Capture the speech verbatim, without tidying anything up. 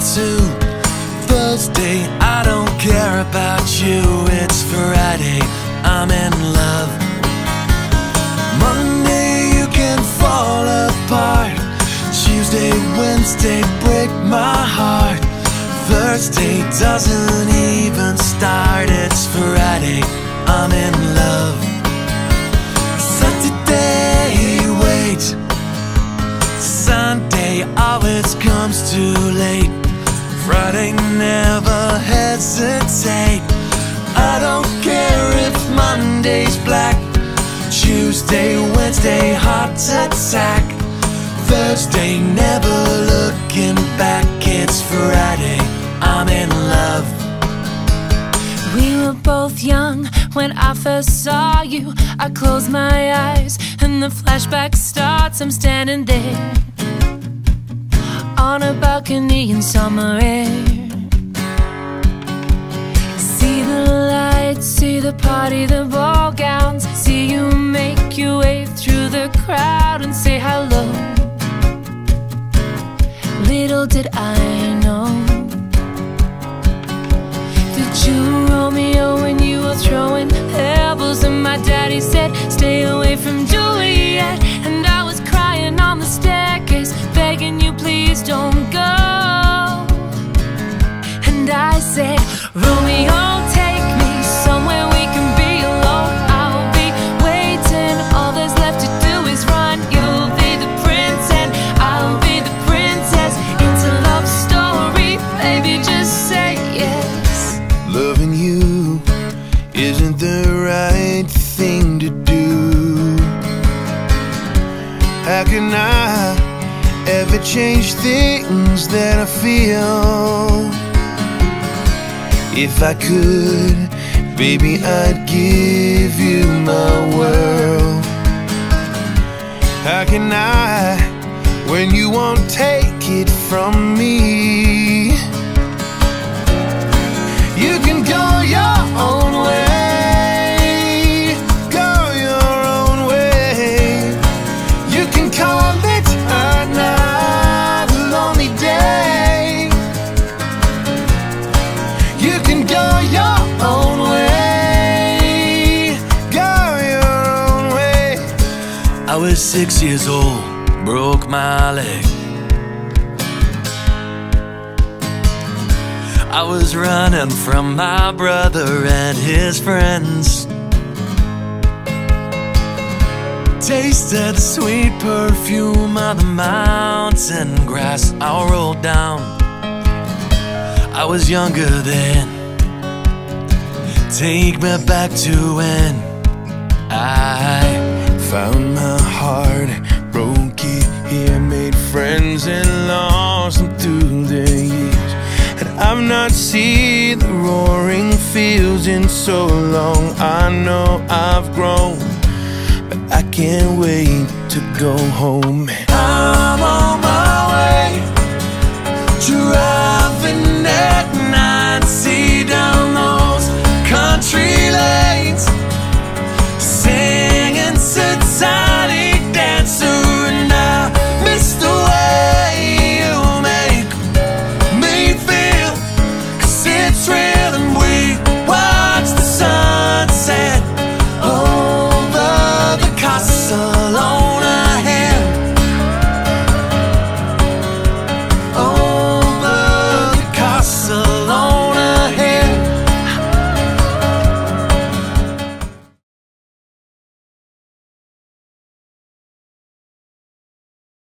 too. Thursday, I don't care about you. It's Friday, I'm in love. Monday, you can fall apart. Tuesday, Wednesday, break my heart. Thursday doesn't even start. It's Friday, I'm in love. Saturday, wait. Sunday always comes too late. Friday, never hesitate. I don't care if Monday's black. Tuesday, Wednesday, heart attack. Thursday, never looking back. It's Friday, I'm in love. We were both young when I first saw you. I close my eyes and the flashback starts. I'm standing there on a balcony in summer air. See the lights, see the party, the ball gowns. See you make your way through the crowd and say hello. Little did I know that you were Romeo when you were throwing pebbles, and my daddy said stay away from Juliet. And I was crying on the staircase, begging you please don't go. And I said, Romeo, take me somewhere we can be alone. I'll be waiting, all there's left to do is run. You'll be the prince and I'll be the princess. It's a love story, baby, just say yes. Loving you isn't the right thing to do. How can I ever change things that I feel? If I could, baby, I'd give you my world. How can I, when you won't take it from me? You can go your own way, go your own way. You can call it another lonely day. You can go your own way, go your own way. I was six years old, broke my leg. I was running from my brother and his friends. Tasted the sweet perfume of the mountain grass I rolled down. I was younger then. Take me back to when I found my heart, broke it here, made friends and lost them through the years. And I've not seen the roaring fields in so long. I know I've grown, but I can't wait to go home. I'm